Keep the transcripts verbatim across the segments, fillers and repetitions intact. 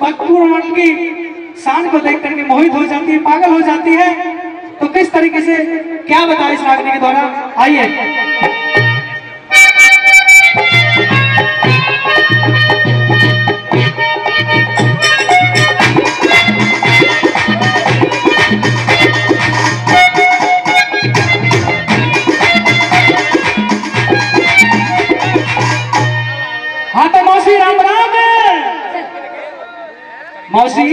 भक्तपुर मंडल की शान को देख करके मोहित हो जाती है, पागल हो जाती है। तो किस तरीके से क्या बताए इस रागनी के द्वारा, आइए। हाँ तो मौसी राम राम। मौसी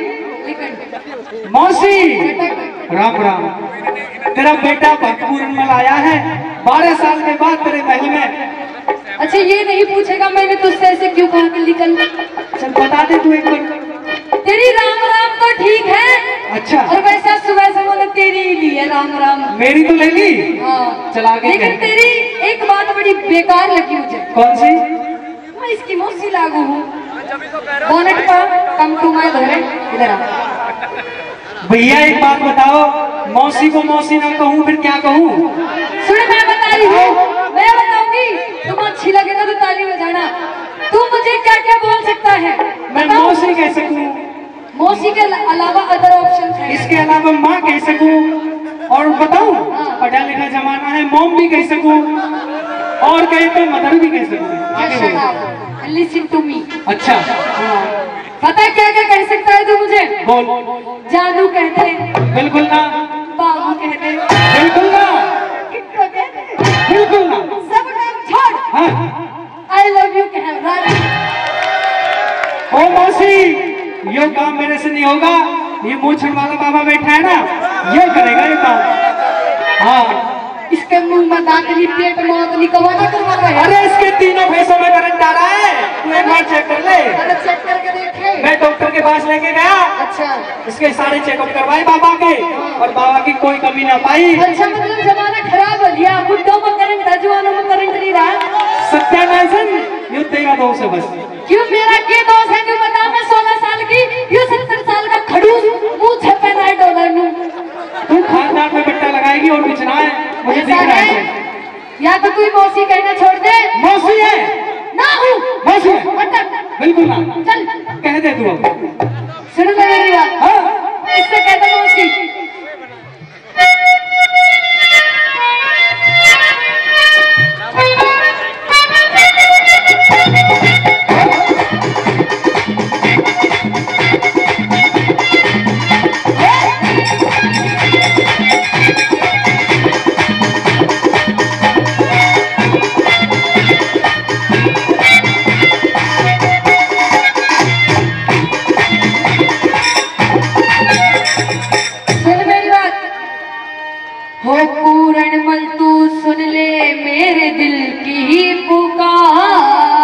मौसी राम राम। तेरा बेटा भक्तपुर में आया है बारह साल के बाद तेरे महल में। अच्छा ये नहीं पूछेगा मैंने तुझसे ऐसे क्यों कहा कि निकल। चल बता दे तू एक बार। तेरी राम राम तो ठीक है। अच्छा। और वैसा सुबह से मैंने तेरी ही ली है राम राम। मेरी तो ले ली। हाँ। चल आगे। लेकिन तेरी एक बात बड़ी बेकार लगी मुझे। कौन सी? मैं इसकी मौसी लागू हूँ। बोनट पर कम टू मैं धरे इधर आ। भैया एक बात बताओ, मौसी को मौसी ना कहूँ फिर क्या कहूँ? सुन मैं बता रही हूँ, मैं बताऊंगी। तुम अच्छी लगे ना तो ताली बजाना। तू मुझे क्या क्या बोल सकता है? मैं मौसी कह सकूँ, मौसी के अलावा अदर ऑप्शन है। इसके अलावा माँ कह सकूँ, और बताऊँ पढ़ा लिखा जमाना है, मॉम भी कह सकूँ, और कहे तो मदर भी कह सकूँ। Listen to me. अच्छा पता है क्या क्या कह सकता है तू मुझे? बोल। जानू कहते। बिल्कुल ना। बाबू कहते। बिल्कुल ना। किट्टू कहते। बिल्कुल ना। सब काम छोड़। हाँ। आई लव यू कह रहा। ओ मौसी, ये काम मेरे से नहीं होगा। ये मूछन वाला बाबा बैठा है ना, ये करेगा ये काम। हाँ। इसके मुंह में दांतली, पेट में दांतली, कवाना करवा रहा है। अरे इसके तीनों भैंसों में करंट आ रहा है, तू एक बार चेक कर ले। अरे चेक करके देखे। मैं डॉक्टर के पास लेके गया। अच्छा। इसके सारे चेकअप करवाए बाबा के, और बाबा की कोई कमी ना पाई। अच्छा मतलब जमाना खराब हो गया, बुड्ढों में करंट था, जवानों में करंट नहीं रहा। सत्यानाशन, ये तेरा दोष है बस। क्यों मेरा क्या दोष है? क्यों बता। मैं सोलह साल की, ये सत्तर साल का खड़ूस मुंह छपे ना डॉलर नू। तू खानदान में बट्टा लगाएगी और कुछ ना है, मुझे दिख रहा है। या तो तू मौसी कहना छोड़ दे। मौसी है ना हूँ। मौसी है बिल्कुल ना। चल कह दे तू अब। सुन ले मेरी बात। हाँ। इससे कह दे मौसी। हो पूरणमल तू सुन ले मेरे दिल की ही पुकार।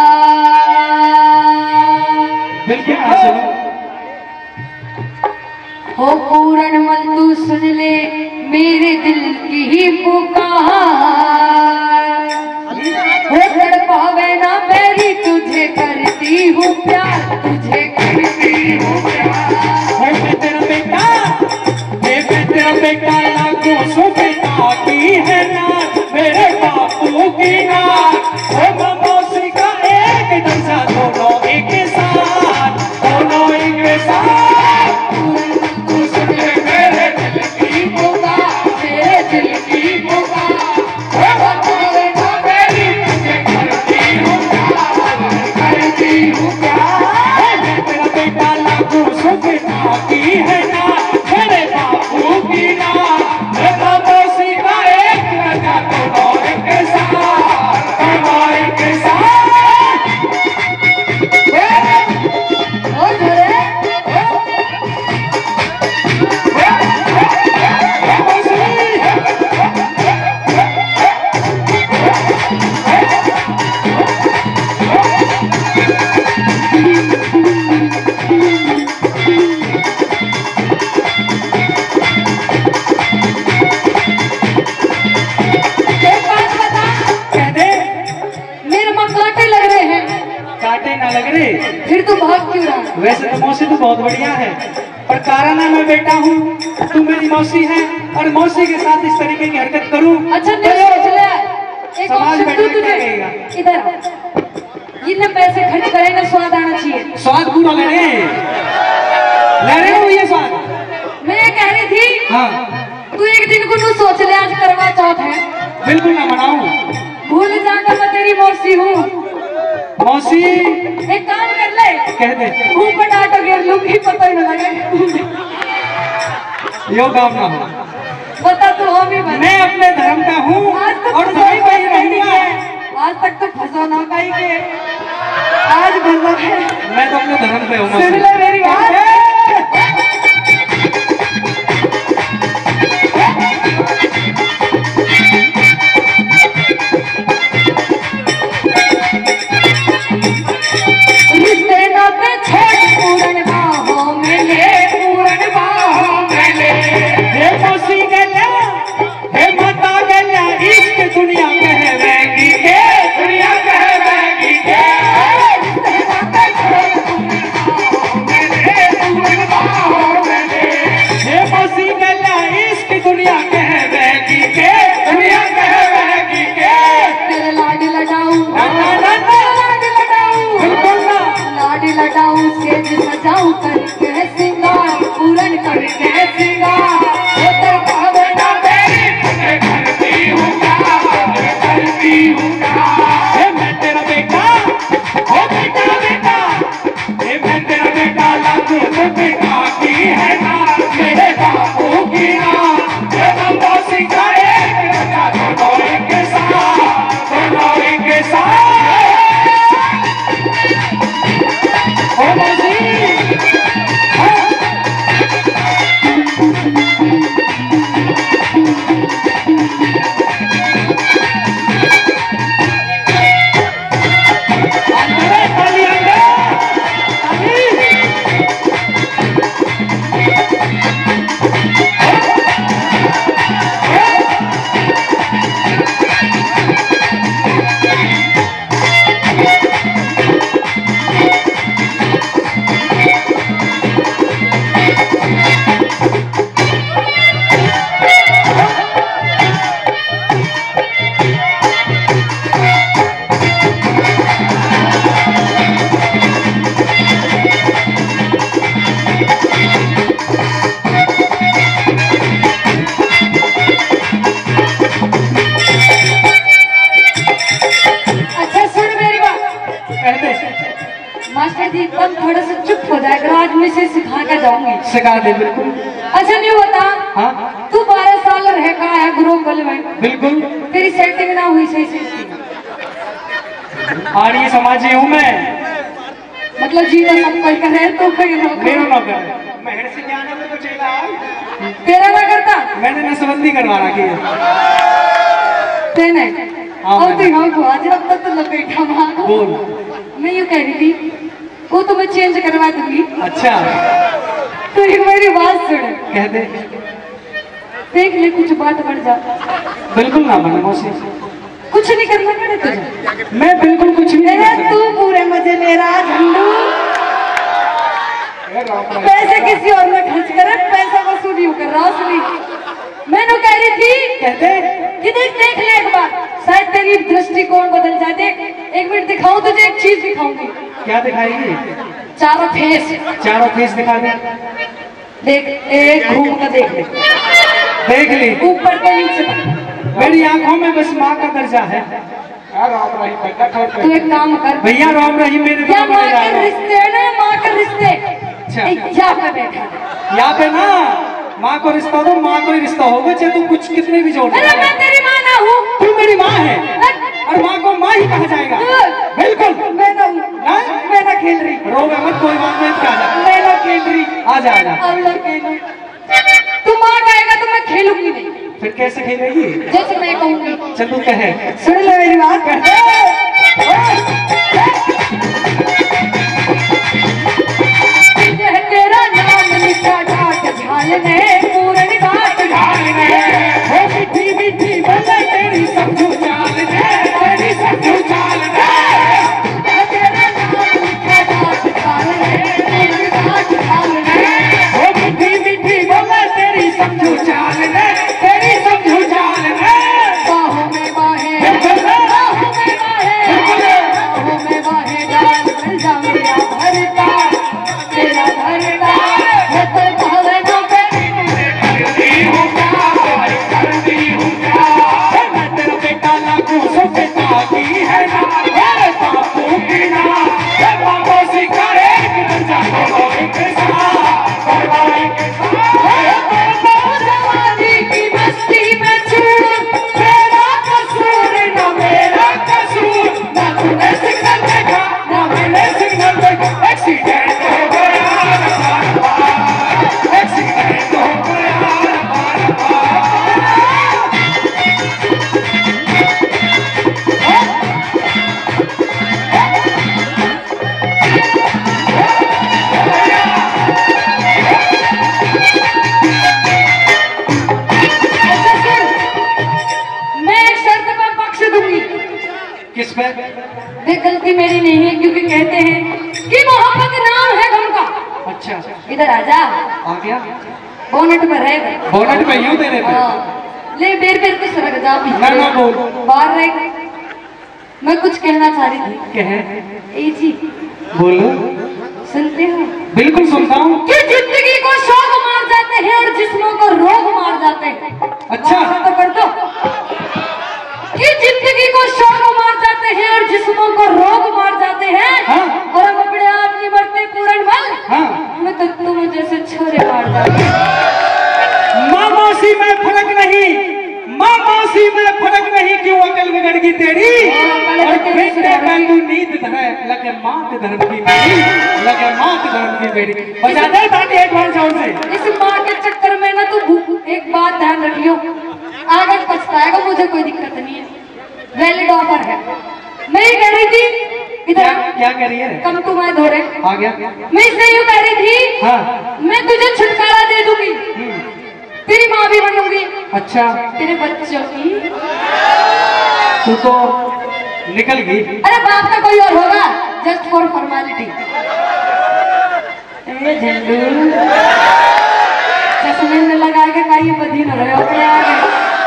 हो पूरणमल तू सुन ले मेरे दिल की ही पुकार। हो तड़पावे ना मेरी तुझे करती हूँ प्यार, तुझे करती हूँ प्यार। मैं तेरा बेटा, मैं तेरा बेटा लागू सुबह की है ना मेरे बापू की ना। हो मौसी का एक दशा, दोनों एक साथ, दोनों एक साथ। तू सुन ले मेरे दिल की पुकार, मेरे दिल की पुकार। हो तड़पावे ना मेरी तुझे करती हूँ प्यार, करती हूँ प्यार। मैं तेरा बेटा लागू सुबह की है ना मेरे बापू की ना। मौसी का एक दशा, दोनों एक साथ, दोनों एक साथ। और घरे कांटे ना लग रहे, फिर तू भाग क्यों रहा? वैसे तो मौसी तो बहुत बढ़िया है, पर कारण है मैं बेटा हूँ, तू मेरी मौसी है, और मौसी के साथ इस तरीके की हरकत करूँ। अच्छा नहीं सोच ले, एक समाज ऑप्शन तू बैठा तुझे कहेगा। इधर ये ना पैसे खर्च करे ना स्वाद आना चाहिए। स्वाद पूरा ले हाँ तू एक दिन को तू सोच ले आज करवा चौथ है। बिल्कुल ना मनाऊं। भूल जाकर मैं तेरी मौसी हूँ। मौसी एक काम कर ले, कह दे मुंह पर डांटो घेर लूंगी, पता ही न लगे। यो काम ना हो। बता तू हम ही बने। मैं अपने धर्म का हूँ आज तक और सभी वही रहूंगा। आज तक तो फंसा ना पाई के आज भला है। मैं तो अपने धर्म पे हूँ। सुन ले मेरी बात। सजाऊ करके सिंगार पूरन करके सिंगार करती हूँ करती हूँ मैं तेरा बेटा ओ बेटा बेटा ये मैं तेरा बेटा लागू तो बेटा की है ना मेरे बापू की ना ये बंदा सिखाए दोनों एक के साथ दोनों एक के साथ ओ मौसी थोड़ा सा चुप हो जाएगा, आज मैं इसे सिखा के जाऊंगी। सिखा दे बिल्कुल। अच्छा नहीं होता हाँ तू बारह साल रह का है गुरुकुल में। बिल्कुल। तेरी सेटिंग ना हुई सही से। आर्य समाजी हूँ मैं। मतलब जी तो सब कोई करे तो कोई ना मेरा ना करे। मैं हेड से जाने में तो चला। तेरा ना करता। मैंने नसबंदी करवा रखी है। तेने हाँ और तू हाँ को आज अब तक तो लपेटा मार। बोल। मैं यूँ कह रही थी वो तो मैं चेंज करवा दूंगी। अच्छा तो एक मेरी बात सुन। कह दे। देख ले कुछ बात बढ़ जा। बिल्कुल ना बने मौसी। कुछ नहीं करना पड़े तुझे। मैं बिल्कुल कुछ नहीं कर सकता। तू पूरे मजे ले रहा झंडू। पैसे किसी और में खर्च करे, पैसा वसूल यूँ कर रहा असली। मैंने कह रही थी कहते कि देख देख ले एक बार, शायद तेरी दृष्टिकोण बदल जाए। देख एक मिनट दिखाऊं तुझे, एक चीज दिखाऊंगी। क्या दिखाएगी? चारों फेस। चारों फेस दिखा दे। देख एक घूम कर देख ले। देख ली। ऊपर से नीचे तक। मेरी आंखों में बस माँ का दर्जा है। तू एक काम कर भैया, राम रही मेरे क्या माँ के रिश्ते ना, माँ के रिश्ते। अच्छा यहाँ पे बैठा यहाँ पे ना माँ को रिश्ता दो, माँ को ही रिश्ता होगा चाहे तू कुछ कितने भी जोड़। अरे मैं तेरी माँ ना हूँ। तू मेरी माँ है और माँ को माँ ही कहा जाएगा। बिल्कुल। मैं ना मैं ना खेल रही। रोवे मत, कोई बात नहीं। क्या जा मैं ना खेल रही। आजा आजा। अब ना खेलूं। तू माँ कहेगा तो मैं खेलूंगी नहीं। फिर कैसे खेलेगी? जैसे मैं कहूंगी। चल तू कहे। सुन ले मेरी बात। तेरा नाम लिखा ढाट झाल ने पूरन घाट झाल ने हो मिठी मिठी बोले तेरी समझू चाल ने, तेरी समझू चाल ने। तेरा नाम लिखा ढाट झाल ने पूरन घाट झाल ने हो मिठी मिठी बोले तेरी समझू चाल ने, तेरी समझू चाल ने। बाहों में बाहें, बाहों में बाहें, बाहों में बाहें डाल इधर आजा। आ गया। बोनट पर है। बोनट पे यूं तेरे पे। ले बेर बेर कुछ रख जा भी। ना ना बोल। बाहर रह। मैं कुछ कहना चाह रही थी। कह। ए जी। बोलो। सुनते हो? बिल्कुल सुनता हूँ। कि जिंदगी को शौक मार जाते हैं और जिस्मों को रोग मार जाते हैं। अच्छा। तो कर दो। कि जिंदगी को शौक मार जाते हैं और जिस्मों को रोग मार जाते हैं। हाँ? और हम अपने आप नहीं मरते पूर्ण बल। हाँ? मैं तो तुम जैसे छोरे मार जाते माँ मौसी में फर्क नहीं, माँ मौसी में फर्क नहीं, क्यों अकल बिगड़ गई तेरी। और बेटे में तू नींद है लगे मात धर्म की बेटी, लगे मात धर्म की बेटी। बजा दे ताकि एक बार साउंड से। इस माँ के चक्कर में ना तू एक बात ध्यान रख लियो, आगे पछताएगा। मुझे कोई दिक्कत नहीं है, वैलिड ऑफर है। मैं ये कह रही थी इधर। क्या क्या कह रही है? कम टू माय धोरे। आ गया। मैं इससे यूँ कह रही थी। हाँ। मैं तुझे छुटकारा दे दूंगी, तेरी माँ भी बनूंगी। अच्छा। तेरे बच्चों की। तू तो निकल गई। अरे बाप का कोई और होगा, जस्ट फॉर फॉर्मेलिटी। झंडू चश्मे में लगा के कहीं बधी न रहे हो अपने आगे।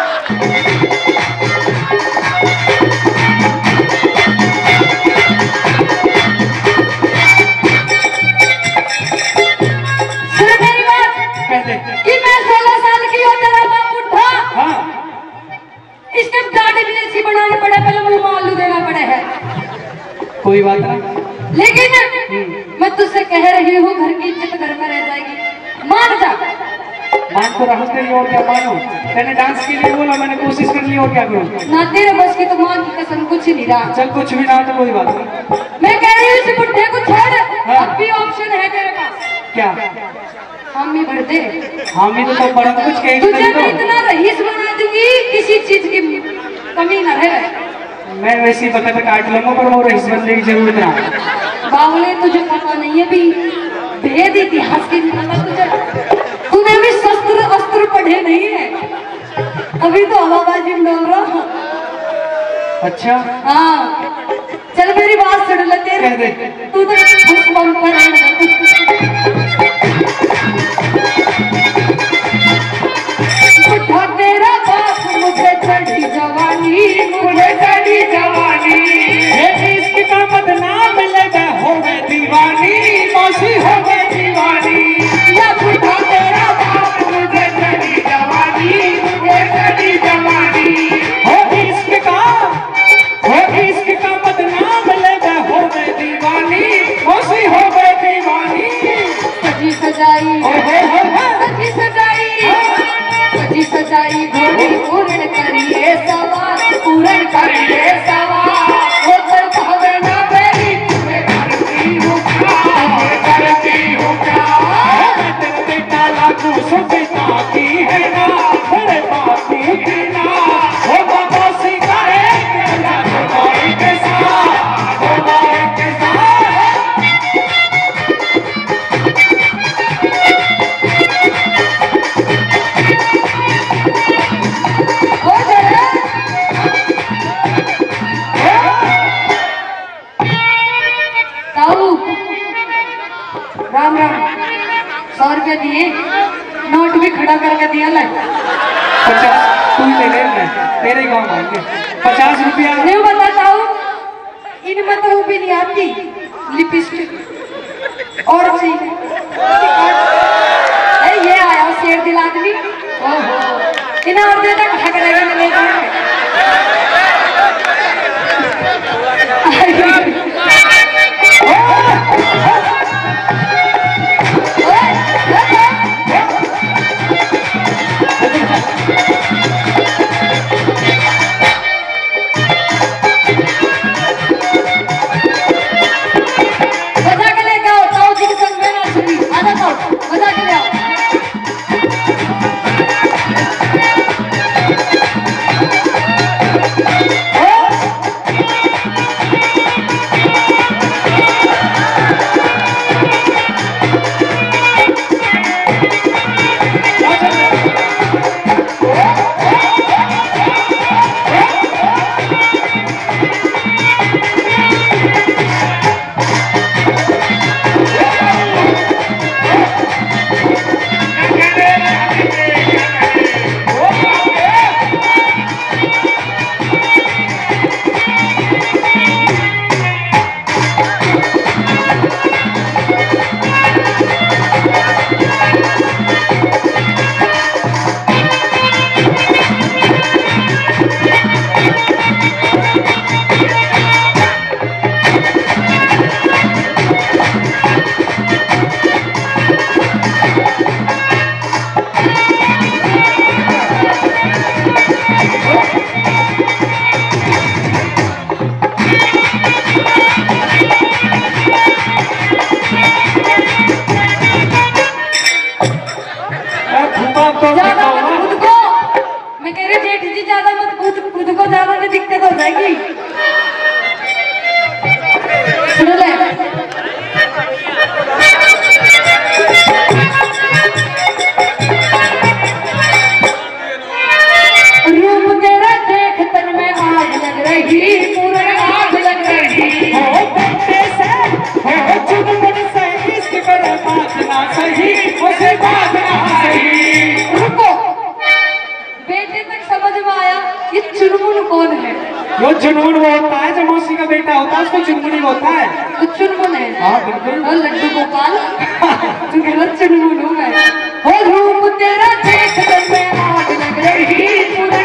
सुन मेरी बात। कैसे? कि मैं सोलह साल की हूँ, तेरा बाप उठा। हाँ। इसके दाढ़ी भी ऐसी बनानी पड़े, पहले मुंह में आलू देना पड़े है। कोई बात नहीं। लेकिन मैं तुझसे कह रही हूँ, घर की इज्जत घर में रह जाएगी, मान जा। मान तो रहा तेरी और क्या मानो। मैंने डांस के लिए बोला, मैंने कोशिश कर ली, और क्या करूँ। ना तेरे बस की तो मान की कसम कुछ नहीं रहा। चल कुछ भी ना तो कोई बात नहीं। मैं कह रही हूँ इस बुढ़े को छोड़। हाँ। अब भी ऑप्शन है तेरे पास। क्या? हम ही भर दे। हामी तो बड़ा कुछ कहेगी तुझे नहीं मैं तो। इतना रईस बना दूंगी, किसी चीज की कमी न रहे। मैं वैसे ही बता काट लूंगा, पर वो रईस बनने की जरूरत ना है। बावले तुझे पता नहीं है भी भेद इतिहास की पता तुझे। तूने भी शस्त्र अस्त्र पढ़े नहीं है, अभी तो हवाबाजी में डोल रहा। अच्छा। हाँ चल मेरी बात सुन ले तेरे। कह दे। तू तो खुश बन पर उठा तेरा बाप मुझे चढ़ी जवानी, मुझे चढ़ी जवानी। इश्क का बदनाम लगा हो गए दीवानी, मौसी हो गए दीवानी। या उठा तेरा बाप मुझे चढ़ी जवानी, मुझे चढ़ी जवानी। हो इश्क का, हो इश्क का बदनाम लगा हो गए दीवानी, मौसी हो गए दीवानी। सजी सजाई, हो हो हो हो। सजी सजाई, सजी सजाई घोड़ी पूर्ण करिए सवार, पूर्ण करिए सवार। वो तर भावे ना मेरी, मैं करती हूँ क्या, मैं करती हूँ क्या। मैं तेरे बेटा लागू सुबिता की है ना, मेरे बापू की ना। हो बाबा सीता है गोदाई के साथ, गोदाई के साथ। हो गया। ताऊ राम राम। सौ रुपया दिए, नोट भी खड़ा करके दिया ले। पचास तू ले ले, मैं तेरे गाँव आएंगे। पचास रुपया। नहीं बताता हूँ, इनमें तो वो भी नहीं आती लिपस्टिक और चाहिए। ए, ये आया शेर दिल आदमी। ओहो इन्हें और देता कहा करेगा मैं ले जाऊंगा। बजा के लेके आओ, ताऊ जी के संग में ना तो ज्यादा मत खुद को, मैं कह रही जेठ जी ज्यादा मत खुद खुद को, ज्यादा में दिक्कत हो जाएगी। सुन ले रूप तेरा देख तन में आग लग रही, पूरे आग लग रही। हो बेटे से हो चुनमुन से इश्क करे बात ना सही, उसे बात ना सही। रुको, बेटे तक समझ में आया ये चुनमुन कौन है? वो चुनमुन वो होता है जो मौसी का बेटा होता है, उसको चुनमुनी होता है। तो चुनमुन है? हाँ बिल्कुल। और लड्डू गोपाल तू गलत चुनमुन हो गए। हो रूप तेरा देख तन में आग लग रही, पूरे